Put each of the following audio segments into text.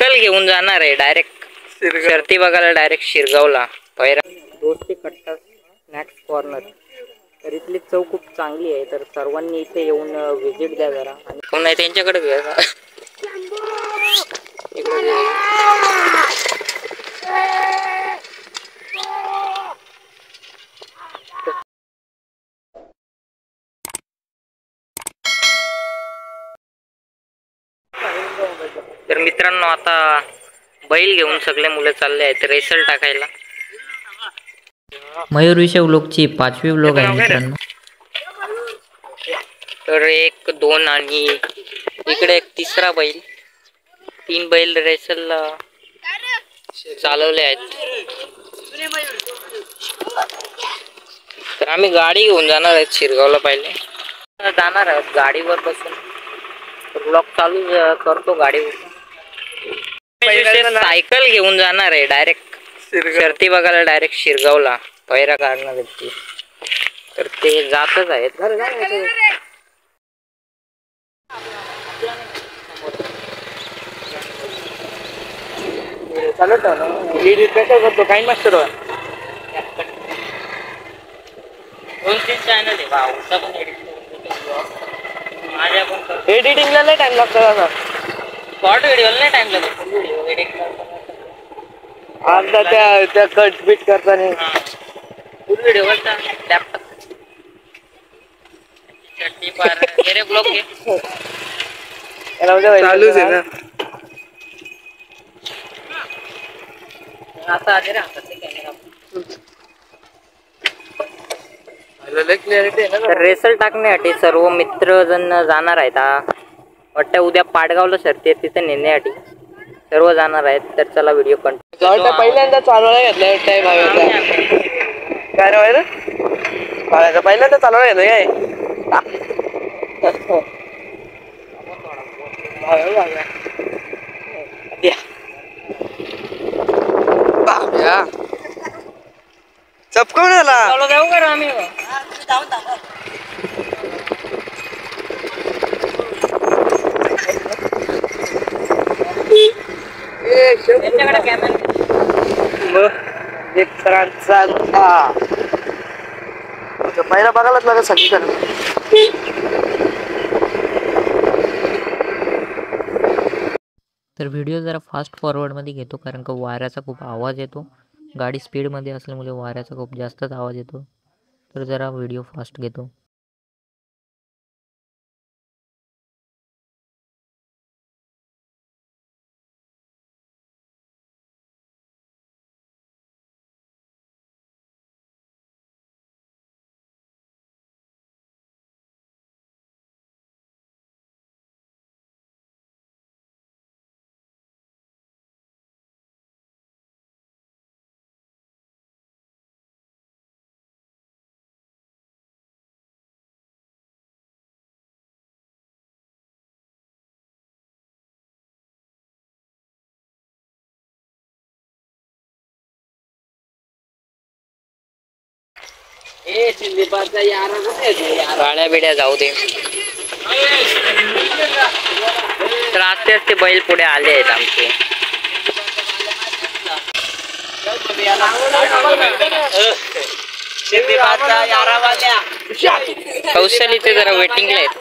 Cycle घेऊन जाणार आहे डायरेक्ट शर्ती बघायला डायरेक्ट शिरगावला पहिरा दोस्ती कट्टा स्नॅक्स कॉर्नर. तर इथली चव खूप चांगली आहे, तर सर्वांनी इथे येऊन व्हिजिट द्या जरा. आणि कोण नाही त्यांच्याकडे घ्या. तर मित्रांनो आता बैल घेऊन सगळे मुलं चालले आहेत रेसल टाकायला. मयूर विषय व्लॉगची 5वी व्लॉग आहे मित्रांनो. तर 1 2 आणि इकडे एक तिसरा बैल, 3 बैल रेसलला चालवले आहेत. तर आम्ही गाडी घेऊन जाणार आहेत शिरगावला. पहिले जाणार आहोत गाडीवर बसून ब्लॉग चालू करतो गाडीवर. सायकल घेऊन जाणार आहे डायरेक्ट शर्ती बघायला डायरेक्ट शिरगावला पहिरा काढणार आहेत ती. तर ते जातच आहेत. चालत करतो काही मास्टर 2-3 चॅनल आहे भाऊ. एडिटिंगला नाही टाइम लागतो आता. शॉर्ट व्हिडिओला नाही टाइम लागतो. फुल व्हिडिओ एडिट आता त्या कट बीट करताना फुल व्हिडिओ करता लॅपटॉप चट्टी पार मेरे ब्लॉग के चालूच आहे ना आता. आले रे हातात कॅमेरा. रेसल टाकण्यासाठी सर्व मित्रजण जाणार आहेत. वाटतं उद्या पाडगावला शर्ती आहे तिथे नेण्यासाठी सर्व जाणार आहेत. तर चला व्हिडिओ कंटिन्यू. पहिल्यांदा चालवायला घेतलं टाइम काय रे पहिल्यांदा चालवायला घेतलं काय चपकवून आला जाऊ का आम्ही. पहिला बघायलाच लागत सगळीकडे. तर व्हिडिओ जरा फास्ट फॉरवर्ड मध्ये घेतो कारण का वाऱ्याचा खूप आवाज येतो. गाडी स्पीड मध्ये असल्यामुळे वाऱ्याचा खूप जास्तच आवाज येतो. तर जरा व्हिडिओ फास्ट घेतो. गाड्या बिड्या जाऊ दे. तर आस्ते आस्ते बैल पुढे आले आहेत आमचे. कौशलीचे जरा वेटिंगला आहेत.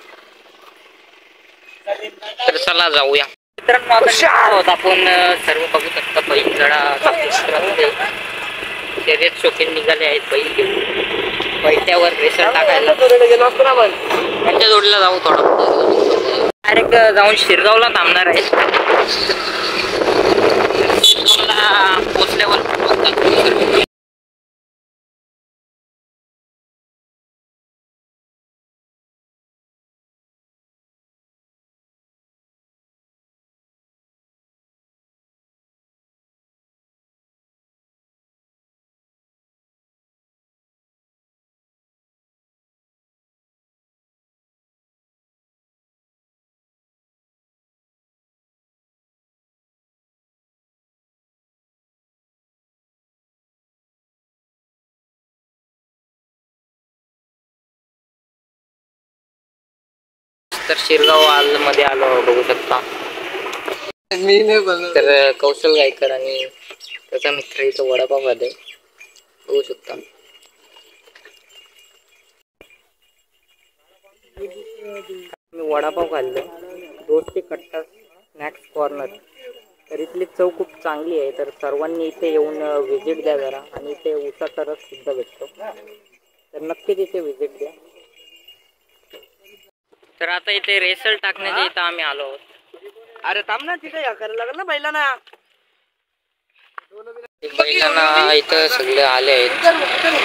तर चला जाऊया मित्रांनो. आपण सर्व बघू शकता बैल जरा शर्यत शौकीन निघाले आहेत बैल घेऊन बैठ्यावर रेसल टाकायला. त्यांच्या जोडीला जाऊ थोडं. डायरेक्ट जाऊन शिरगावला थांबणार आहे. पोचल्यावर तर शिरगाव मध्ये आलो बघू शकता. मी नाही बनवलं. तर कौशल गायकर आणि त्याचा मित्र इथं वडापाव खाते बघू शकता. मी वडापाव खाल्लो, दोस्ती कट्टा स्नॅक्स कॉर्नर. तर इथली चव खूप चांगली आहे, तर सर्वांनी इथे येऊन व्हिजिट द्या जरा. आणि इथे उसाचा रस सुद्धा भेटतो, तर नक्कीच इथे व्हिजिट द्या. तर आता इथे रेसल टाकण्याच्या इथं आम्ही आलो आहोत. अरे थांब ना, तिथे या करायला लागल ना बैलांना. बैलांना इथं सगळे आले आहेत,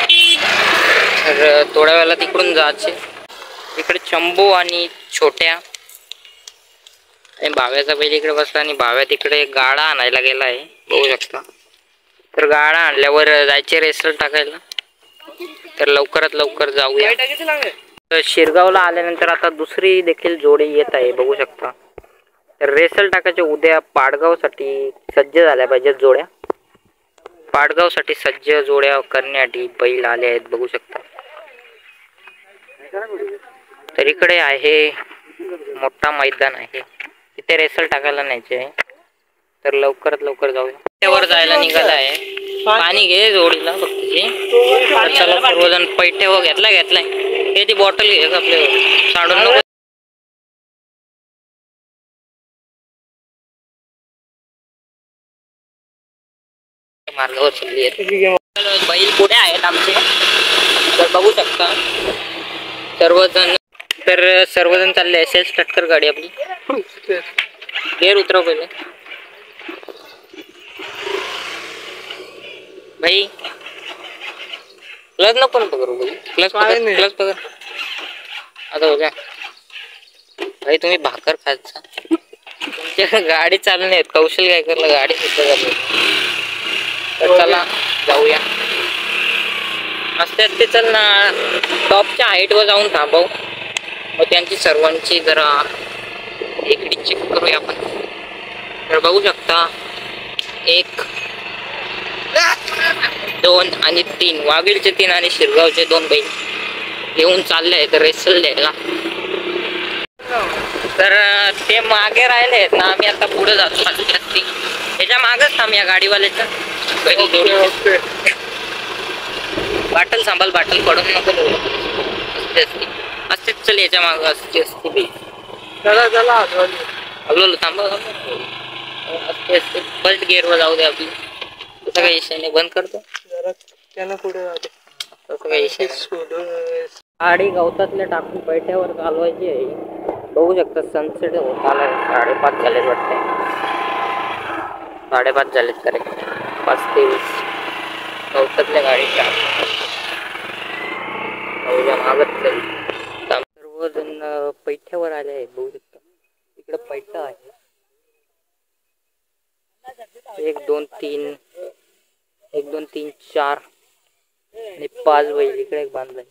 तर थोड्या वेळाला तिकडून जायचे. इकडे चंबू आणि छोट्या आणि भाव्याचा बैल इकडे बसला आणि भाव्या तिकडे गाडा आणायला गेला आहे बघू शकता. तर गाडा आणल्यावर जायचे रेसल टाकायला, तर लवकरात लवकर जाऊया. तर शिरगावला आल्यानंतर आता दुसरी देखील जोडी येत आहे बघू शकता. तर रेसल टाकायचे उद्या पाडगावसाठी सज्ज झाल्या पाहिजेत जोड्या. पाडगावसाठी सज्ज जोड्या करण्यासाठी बैल आले आहेत बघू शकता. तर इकडे आहे मोठा मैदान आहे, तिथे रेसल टाकायला न्यायचे आहे, तर लवकरात लवकर जाऊया. त्यावर जायला निघाला आहे. पाणी घे जोडीला फक्त. चला सर्वजण पैठ्यावर घेतलाय हे ती बॉटल घे आपल्यावर साडून नको. मार्गावर चालली आहे. बैल पुढे आहेत आमचे, तर बघू शकता सर्वजण. तर सर्वजण चालले असेल. स्टार्ट कर गाडी आपली. गेअर उतरव पहिले भाई. क्लच नको पकरू भाई, क्लच पकड. आता हो गया भाई. तुम्ही भाकर खायचा, तुमच्या गाडी चालू आहेत. कौशल काय करलं गाडी सुद्धा चालू. तर चला जाऊया. असते असते चल ना, टॉपच्या हाईट वर जाऊन थांबव. मग त्यांची सर्वांची जरा इकडे चेक करूया आपण. तर बघू शकता 1 2 आणि 3 वाघीडचे 3 आणि शिरगावचे 2 बैल घेऊन चालले आहेत रेसल द्यायला. तर ते मागे राहिले आहेत ना, आम्ही आता पुढे जातो. त्याच्या मागच थांब या गाडीवाल्याच्या. बाटल सांभाळ, बाटल पडून नको. असतेच चल याच्या माग असते असते. चला चला हळूहळू थांबा. असते असते फर्स्ट गिअरवर जाऊ दे आपली. तसं काही विषय नाही, बंद करतो त्यांना पुढे जाऊ दे. तसं काही विषय नाही. गाडी गवतातल्या टाकून पैठ्यावर चालवायची आहे. बघू शकता सनसेट होत आलाय. 5:30 झालेत वाटते. 5:30 झालेत करेक्ट. 5:23 गवतातल्या गाडीच्या मागत चल. सर्वजण पैठ्यावर आले आहेत बघू शकता. इकडे पैठा आहे. 1 2 3 1 2 3 4 आणि 5 बैल इकडे एक बांधलाय.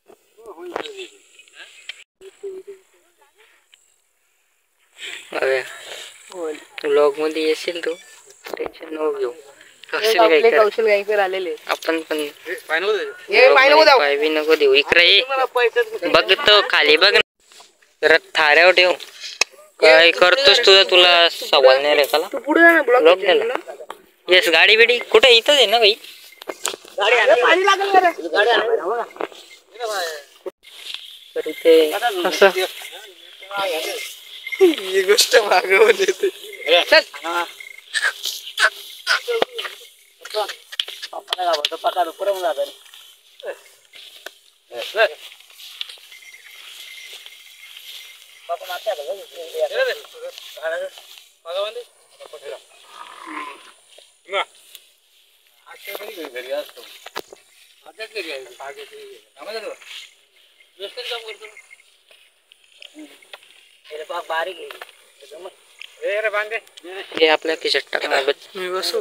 अरे व्लॉग मध्ये येशील तू, टेन्शन नको घेऊ. कौशल गायकर आलेले. आपण पण पाय बी नको देऊ. इकडे ये बघतो खाली बघ. जरा थाऱ्यावर ठेव. काय करतोस तुला सवाल नाही रे. काला ब्लॉग द्यायला. येस गाडी बिडी कुठे इथंच आहे ना भाई. तर इथे ही गोष्ट मागवून येते. हे आपल्या खिशात टाकणार मी बसू.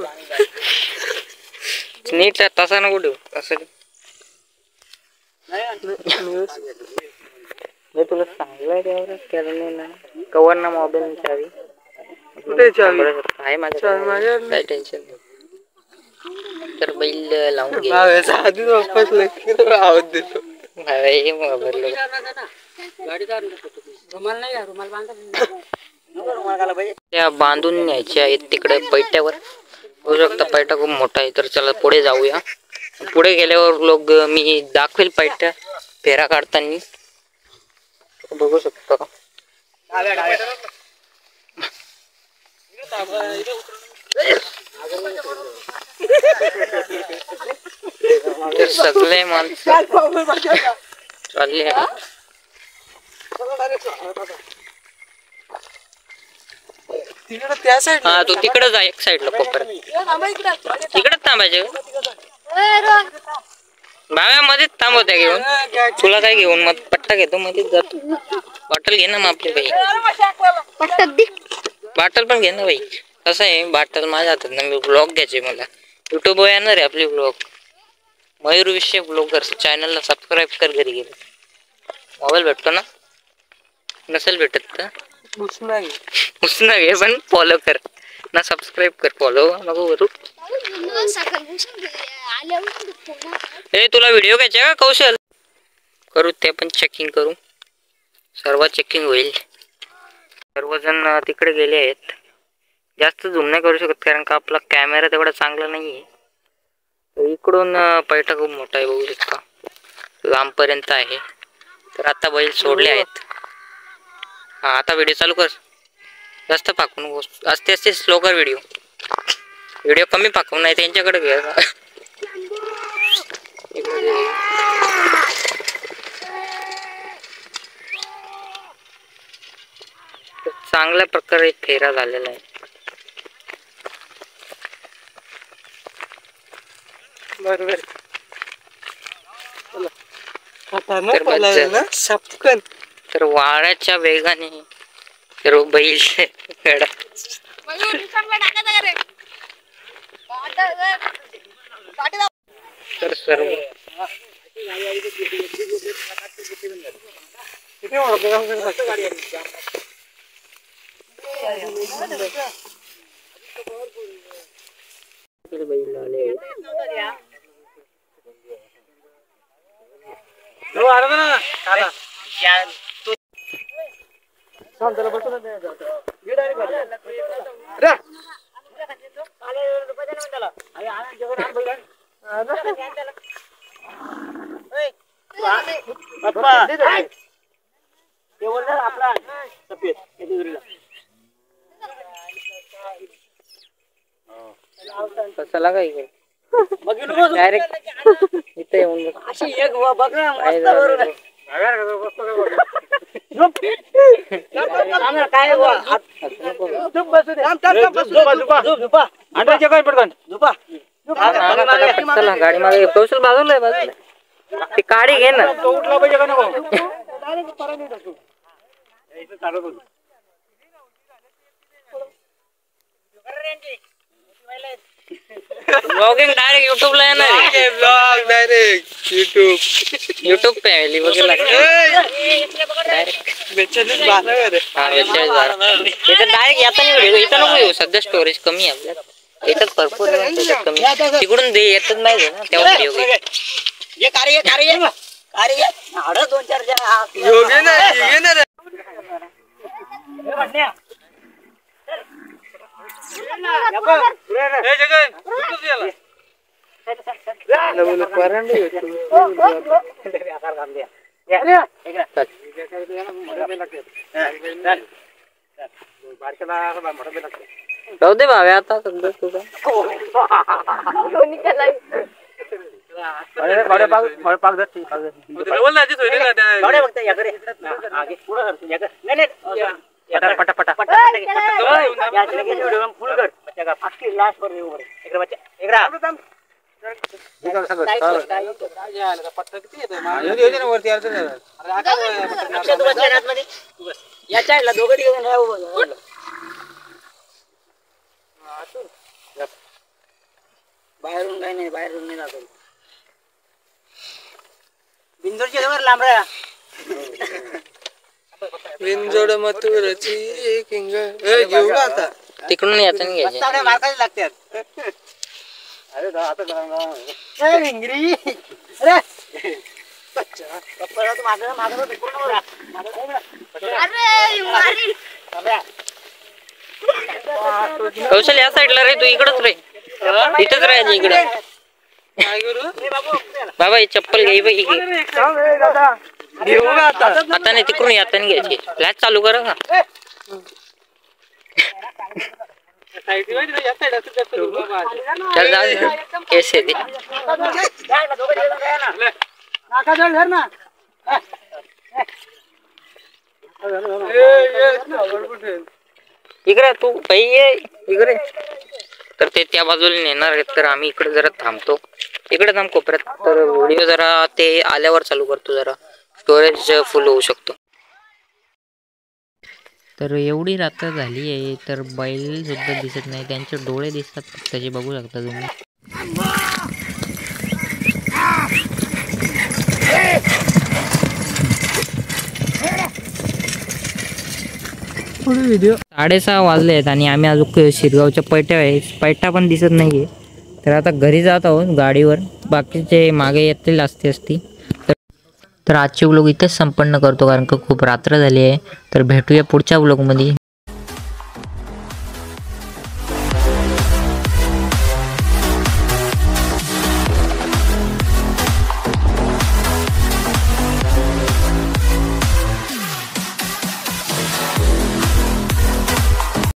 नीट तसा नको ठेवू. असं मी तुला सांगलंय त्यावर केलं ना. कवर ना मोबाईल चावी कुठे चावी आहे माझ्या. काय टेन्शन नाही. तर बैल लावून घे. आधी वापस आवाज देतो. गाडी रुमाल नाही रुमाल बांधा. त्या बांधून न्यायच्या आहेत तिकडे पैट्यावर. होऊ शकता पैठा खूप मोठा आहे, तर चला पुढे जाऊया. पुढे गेल्यावर लोक मी दाखवेल पैठा फेरा काढताना, बघू शकता. तर सगळे माणसं चालले आहे. हा तू तिकडे जा एक साईडला कोपऱ्यात. तिकडेच थांबायचे बाबा, मध्येच थांबवत्या घेऊन. तुला काय घेऊन मग पट्टा घेतो मध्येच जातो. बॉटल घे ना मग आपली बाई, बॉटल पण घे ना बाई. कसं आहे बॉटल माझ्या हातात ना, मी ब्लॉग घ्यायचे मला. युट्यूब येणार आहे आपली ब्लॉग, मयूर विषय ब्लॉगर चॅनलला सबस्क्राईब कर. घरी गेले मोबाईल भेटतो ना, नसेल भेटत तर उसना घे पण फॉलो कर ना, सबस्क्राईब कर. फॉलो नको करू. ए तुला व्हिडिओ घ्यायचा का कौशल? करू ते पण चेकिंग करू, सर्व चेकिंग होईल. सर्वजण तिकडे गेले आहेत. जास्त झूम नाही करू शकत कारण का आपला कॅमेरा तेवढा चांगला नाहीये. इकडून पैठा खूप मोठा आहे, बघू शकता लांबपर्यंत आहे. तर आता बैल सोडले आहेत. हा आता व्हिडिओ चालू कर. जास्त पाकू नको, असते असते स्लो कर व्हिडिओ. व्हिडिओ कमी पाकू नाही त्यांच्याकडे घे. चांगल्या प्रकारे फेरा झालेला आहे. बरोबर. तर वाऱ्याच्या वेगाने सर्व बैल तर सर्व बैल आले. कशाला काय डायरेक्ट इथे येऊन चला गाडी मागे कौशल बाजूला आहे, बाजूला ती काडी घे ना. ब्लॉगिंग डायरेक्ट युट्यूब ला येणार आहे. ब्लॉग डायरेक्ट युट्यूब फॅमिली बघायला डायरेक्ट 42 इथं डायरेक्ट येता नाही व्हिडिओ. इथं नको येऊ, सध्या स्टोरेज कमी आहे आपल्यात. येतात भरपूर त्याच्यात कमी. तिकडून दे येतच नाही ना तेव्हा व्हिडिओ घे. जाऊ दे भावे आता सध्या तुझा बाहेरून काही नाही, बाहेरून नाही जातो. बिंदूरच्या जवळ लांब रा बिनजोड मथुरची किंग घेऊ का आता? तिकडून यायचं नाही घ्यायचं. मार्काच लागतात. अरे अरे भिंगरी अरे पप्पा तू मागं मागं कौशल या साईडला रे, तू इकडच रे, इथंच राहायचं इकडे. बाबा ही चप्पल घे बाई. आता नाही तिकडून याताने घ्यायची. फ्लॅश चालू करा का? चल जा केस आहे ते. इकडे तू बाई ये इकडे. तर ते त्या बाजूला नेणार आहेत, तर आम्ही इकडे जरा थांबतो. इकडे थांब कोपऱ्यात. तर व्हिडिओ जरा ते आल्यावर चालू करतो, जरा स्टोरेज फुल होऊ शकतो. तर एवढी रात्र झाली आहे, तर बैल सुद्धा दिसत नाही. त्यांचे डोळे दिसतात त्याचे, बघू शकता तुम्ही. व्हिडिओ 6:30 वाजले आहेत आणि आम्ही अजून शिरगावच्या पैठा पण दिसत नाहीये. तर आता घरी जात आहोत गाडीवर. बाकीचे मागे येतील असती. तर आजचे व्लॉग इथेच संपन्न करतो, कारण की खूप रात्र झाली आहे. तर भेटूया पुढच्या व्लॉगमध्ये.